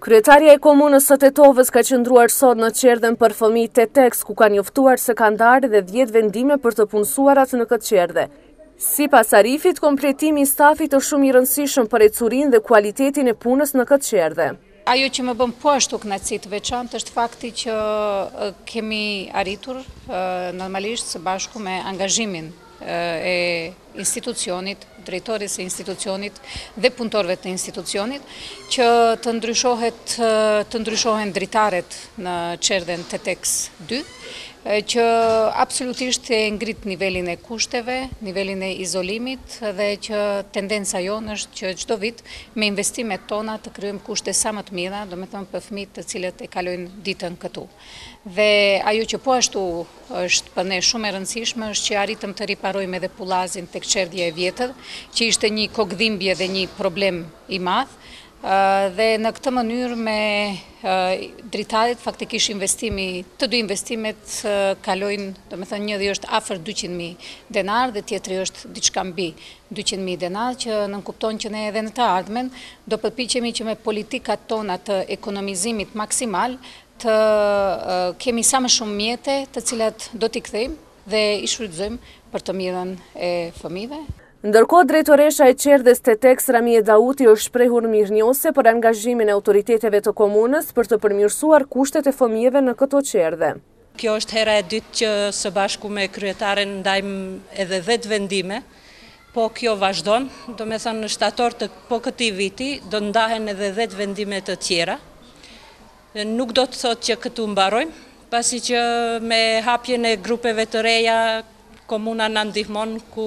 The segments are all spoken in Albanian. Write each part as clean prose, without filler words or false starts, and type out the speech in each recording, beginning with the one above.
Kryetaria e komunës së Tetovës ka qëndruar sot në qerdhen për fëmijët Tetex, ku ka njoftuar se kanë ndarë dhe 10 vendime për të punësuarat në këtë qerdhe. Sipas Arifit, kompletimi i stafit është shumë i rëndësishëm për ecurinë dhe kualitetin e punës në këtë qerdhe. Ajo që më bën po ashtu kënaqësi të veçantë është fakti që kemi arritur normalisht së bashku me angazhimin e institucionit, drejtorisë së institucionit dhe punëtorëve të institucionit, që të ndryshohen dritaret në qerdhen Tetex 2, që absolutisht e ngrit nivelin e kushteve, nivelin e izolimit dhe që tendenca jonë është që çdo vit me investimet tona të krijojmë kushte sa më të mira, domethënë për fëmijët të cilët e kalojnë ditën këtu. Dhe ajo që po ashtu është për ne shumë e rëndësishme është që arritëm të riparojmë edhe pullazin tek qerdhja e vjetër, që ishte një kokëdhimbje dhe një problem i madh. Dhe në këtë mënyrë me dritaret faktikisht të dy investimet kalojnë, domethënë njëri është afër 200.000 denar dhe tjetri është diçka mbi 200.000 denar, që nënkupton që ne edhe në të ardhmen do përpiqemi që me politikat tona të ekonomizimit maksimal të kemi sa më shumë mjete të cilat do t'i kthejmë dhe i shfrytëzojmë për të mirën e fëmijëve. Ndërkohë, drejtoresha e qerdhes Tetex Ramie Dauti është shprehur mirënjohëse për angazhimin e autoriteteve të komunës për të përmirësuar kushtet e fëmijëve në këto qerdhe. Kjo është hera e dytë që së bashku me kryetaren ndajmë edhe 10 vendime, po kjo vazhdon, do me thënë në shtator të po këtij viti do ndahen edhe 10 vendime të tjera. Nuk do të thotë që këtu mbarojmë, pasi që me hapjen e grupeve të reja komuna na ndihmon ku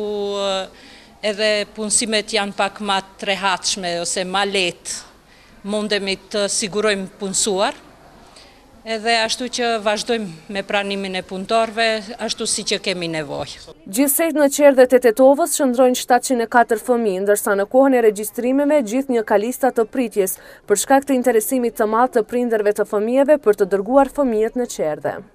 edhe punësimet janë pak ma të rehatshme ose ma lehtë, mundemi të sigurojmë punësuar, edhe ashtu që vazhdojmë me pranimin e punëtorëve, ashtu si që kemi nevojë. Gjithsej në qerdhet e Tetovës shndrojnë 704 fëmijë, ndërsa në kohën e regjistrimeve gjithnjë ka lista të pritjes, për shkak të interesimit të madh të prindërve të fëmijëve për të dërguar fëmijët në qerdhe.